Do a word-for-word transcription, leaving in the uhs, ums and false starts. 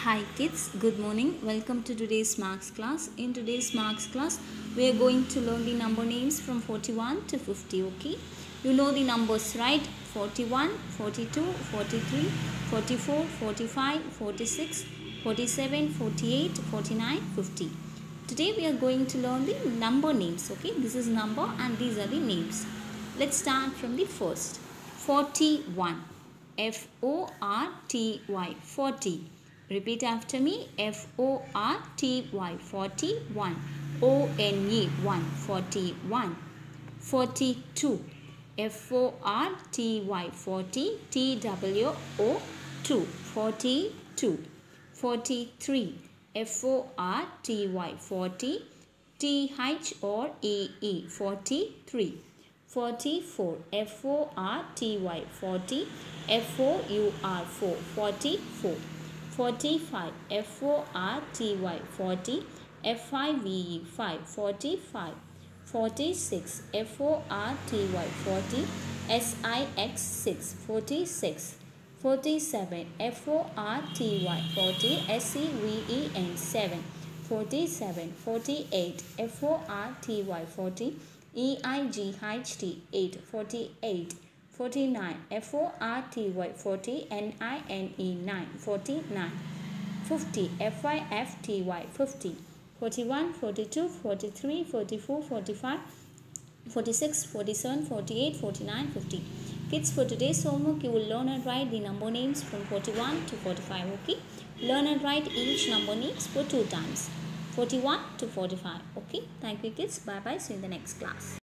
Hi kids, good morning. Welcome to today's Marks class. In today's Marks class, we are going to learn the number names from forty-one to fifty, okay? You know the numbers, right? forty-one, forty-two, forty-three, forty-four, forty-five, forty-six, forty-seven, forty-eight, forty-nine, fifty. Today we are going to learn the number names, okay? This is number and these are the names. Let's start from the first. forty-one. F O R T Y, forty. Repeat after me. F O R T Y, forty-one. O N E, one, forty-one. forty-two. F O R T Y, forty. T W O, two, forty-two. forty-three. F O R T Y, forty. T H or E E, forty-three. forty-four. F O R T Y, forty. F O U R, four, forty-four. forty-five. F O R T Y, forty. F I V E, five, forty-five. forty-six. F O R T Y, forty. S I X, six, forty-six. forty-seven. F O R T Y, forty. S E V E N, seven, forty-seven. forty-eight. F O R T Y, forty. E I G H T, eight, forty-eight. forty-nine. F O R T Y, forty. N I N E, nine, forty-nine. fifty. F I F T Y, fifty. forty-one, forty-two, forty-three, forty-four, forty-five, forty-six, forty-seven, forty-eight, forty-nine, fifty. Kids, for today's homework, you will learn and write the number names from forty-one to forty-five, okay? Learn and write each number names for two times. forty-one to forty-five, okay? Thank you, kids. Bye-bye. See you in the next class.